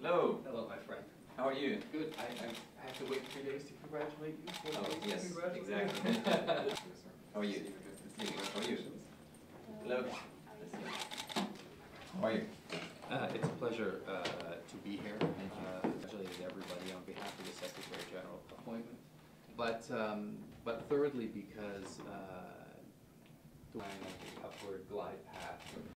Hello. Hello, my friend. How are you? Good. I have to wait 3 days to congratulate you. Yes, exactly. How are you? How are you? Hello. How are you? It's a pleasure to be here. Congratulated everybody on behalf of the Secretary General appointment. But thirdly, because the upward glide path